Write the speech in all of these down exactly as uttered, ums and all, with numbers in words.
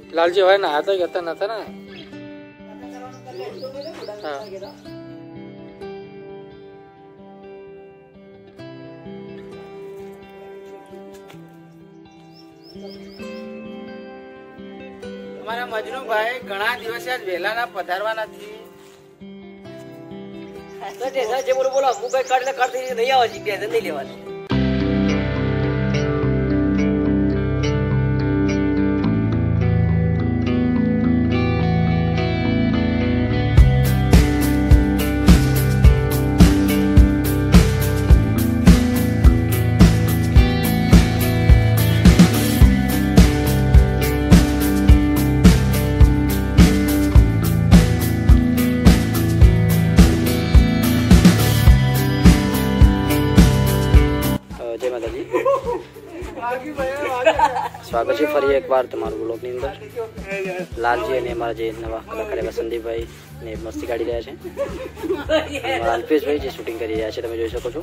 लालजी હોય ને આ તો કરતા નતા ને હા અમારા મજનુ ભાઈ ઘણા દિવસે આજ વેલાના પધારવાના નથી તો તે જે બોલો બોલો હું કઈ કાઢ કાઢ નહીં આવે છે કે નહીં લેવાની स्वागत है फरी एक बार तमारू ब्लॉग ની અંદર લાલજી અને અમારા જે નવા કલાકાર એવા સંદીપભાઈ ને મસ્તી કાઢી રહ્યા છે અમારા અલ્પેશભાઈ જે શૂટિંગ કરી રહ્યા છે તમે જોઈ શકો છો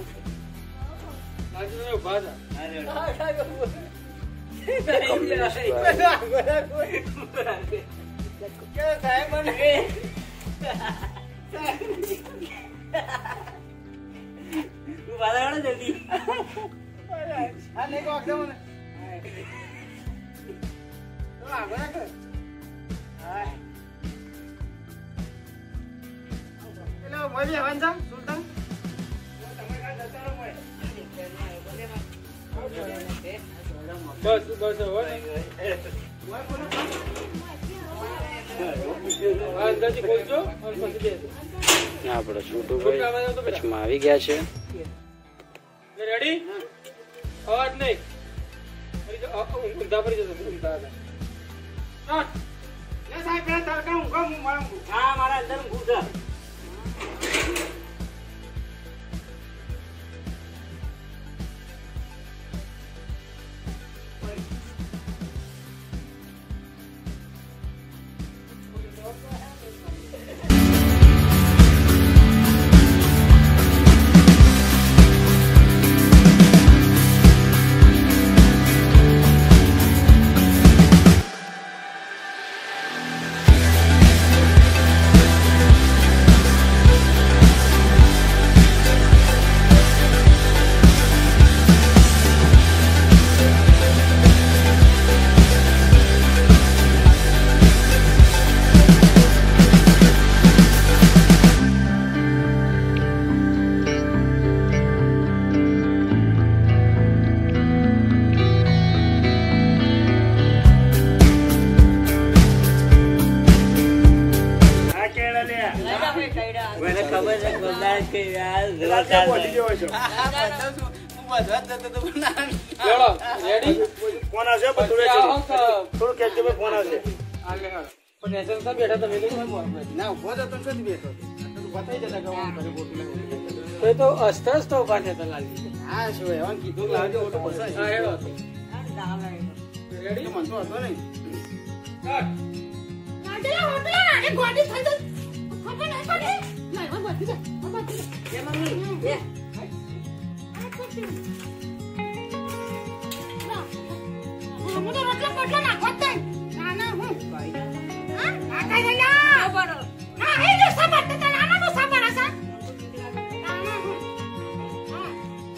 બસ બસ આપણે છૂટું ભાઈ પછીમાં આવી ગયા છે રેડી અવાજ નહીં ઊંધા પડી જતો ઊંધા હા મારા અંદર ઊંઘું તો અસ્તર તો ઉભા થતા લાલજી હા શું એવાનું કીધું લાવજો ઓટો બસ હા હેડો રેડી મન તો હતો નહીં કાઢલા હોટલા એ ગોડી થઈ જઈ ખબર નહીં પડી નહીં હો બધી જા હો બધી એ મમ્મી એ આ કોટી ના હું તો રોટલા પોટલા નાખો જ ના ના હું હા આ કઈ ના બરો ના એ જો સબર તો નાના નો સબર આસા નાના હું હા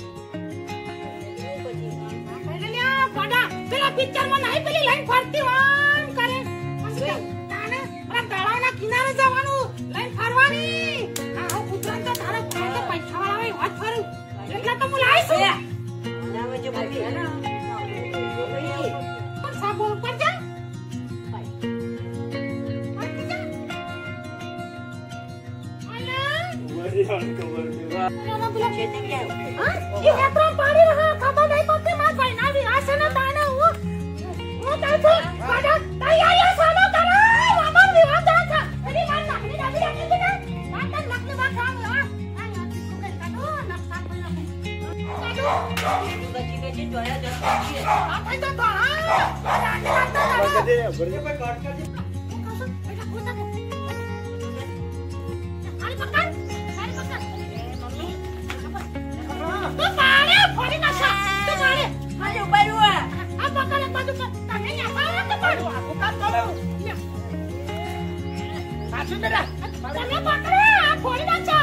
કઈ લ્યા કોડા પેલા પિક્ચર માં નહીં પેલી લાઈન ફરતી હોમ કરે તાને ઓલા તળાવના કિનારે જવાનું લાઈન ફરવાની આ હો કુતરાન તો તારે તો પૈસા વાળા હોય વાત ફરું એટલે તો હું લાઈશું નામે જો ભાઈ હે ના પણ સાબો પર જા પાણી રહા ખબર નહીં પડતી માર ભાઈ ના વિરાશે ના તાને હું હું તાતો કાડા તૈયારી સાલો કરો અમાર વિવાહ જા એની માર નાખની દાદી રાખી દે ના ના નકને બા કામ આ આ નાખી કોકે કાડો નકસા પર કાડો તું બચી ગઈ છે જોયા જતો છે આ ભાઈ તો ધોળા રાતે રાતે દે ભરજે ભાઈ કાટ કાટ બેટા કોતા આલી પકડ આલી પકડ તો પાડે ફોડી નાખા તો પાડે આજે ઉભા રહ્યો આ પકડ બાજુ તમે ન્યા પાડો તો પાડો આ કામ તો પાછું બેટા તમે પકડો આ ફોડી નાખો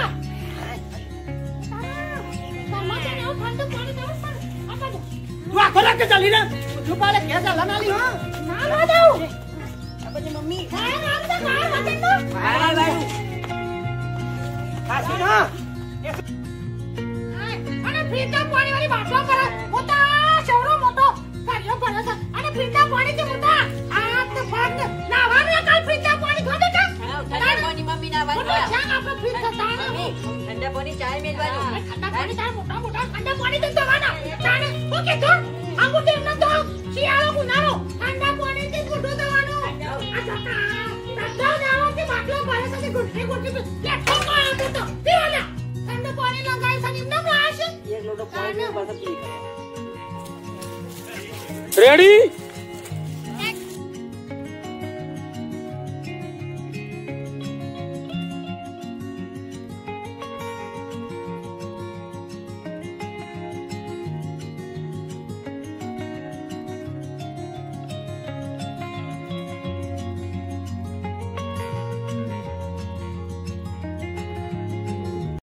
તમારે ને ઠંડુ પાણી દેવું પડે આ બાજુ તું આખો રાત ચાલી ને તું પાલે કે ચાલા ના લી ના ના દેવું આ બધી મમ્મી કાય નામ તો કાય વજન તો હા ભાઈ પાછું ના અને ફ્રીજના પાણી વાળી બાટલો કરે મોટા શેવડો મોટો કાર્યો કરે છે અને ફ્રીજના પાણી થી મોટા આ તો ફાટ નાવાનું કાલ ફ્રીજના પાણી ધોડે છે ઠંડા પાણી મમ્મી ના મોટો વાળવા છે આપણો ફ્રીજ તો તાણે ઠંડા પાણી ચાય મેલવાનું ઠંડા પાણી તારે મોટા મોટા ઠંડા પાણી થી ધોવાના તાણે ઓકે તો આંગુ તેમ ન ધો શિયાળો ગુનારો ઠંડા પાણી થી મોટો ધોવાનો આ જતા બધા નાવાથી બાટલો ભરે છે ગુઠી ગુઠી લે ઠોકો આ તો પીવાના ઠંડુ પાણી લગાય છે નિમ ન આશે એક લોટો પાણી પાસે પી રેડી